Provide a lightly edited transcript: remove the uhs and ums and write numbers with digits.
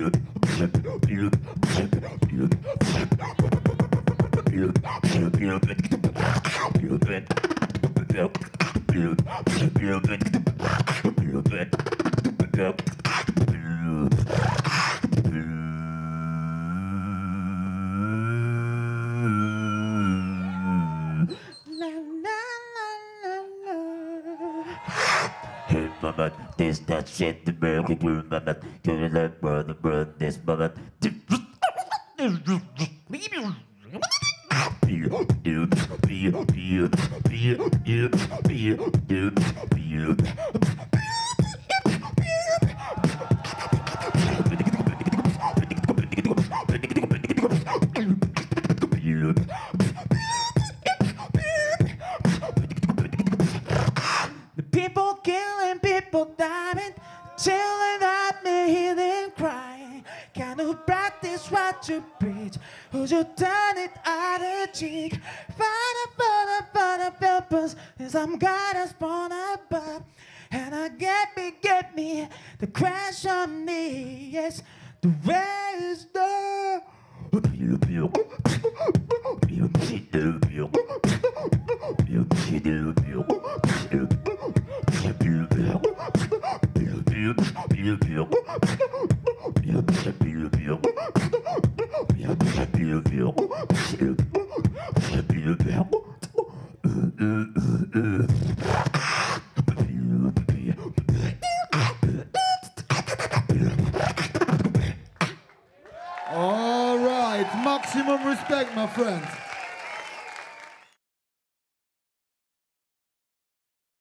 This, that shit, the American blue, mama, do that, brother, this, mama. People killing, people dying, chilling at me, hearing crying. Can you practice what you preach? Would you turn it out a cheek? Find a purpose, and some guidance born above. And I get me, the crash on me, yes, the way is there. All right, maximum respect, my friend.